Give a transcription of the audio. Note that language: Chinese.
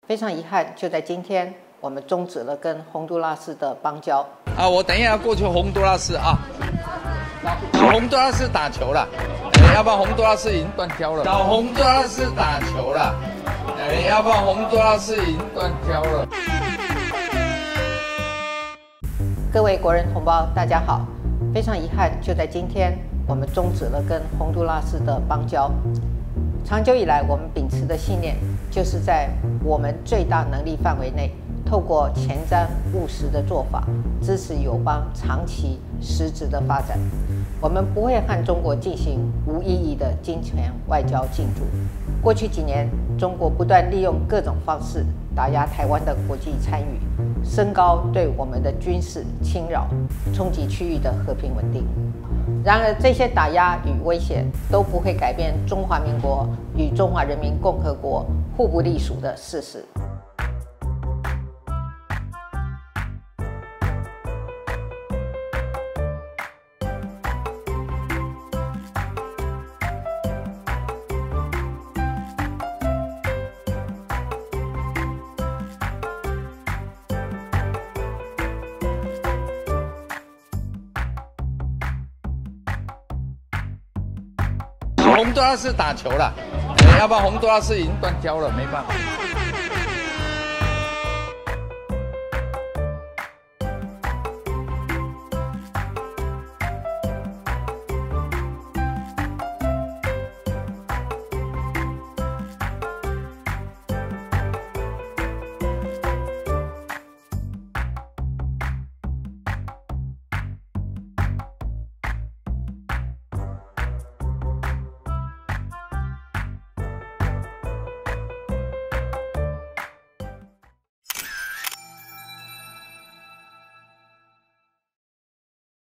非常遗憾，就在今天，我们终止了跟洪都拉斯的邦交。 我等一下要过去洪都拉斯啊。洪都拉斯打球了，要不然洪都拉斯已经断交了。找洪都拉斯打球了，要不然洪都拉斯已经断交了。 各位国人同胞，大家好！非常遗憾，就在今天，我们终止了跟洪都拉斯的邦交。长久以来，我们秉持的信念，就是在我们最大能力范围内，透过前瞻务实的做法，支持友邦长期实质的发展。我们不会和中国进行无意义的金钱外交竞逐。过去几年，中国不断利用各种方式打压台湾的国际参与，升高对我们的军事侵扰，冲击区域的和平稳定。然而，这些打压与威胁都不会改变中华民国与中华人民共和国互不隶属的事实。 洪都拉斯打球了，要不然洪都拉斯已经断交了，没办法。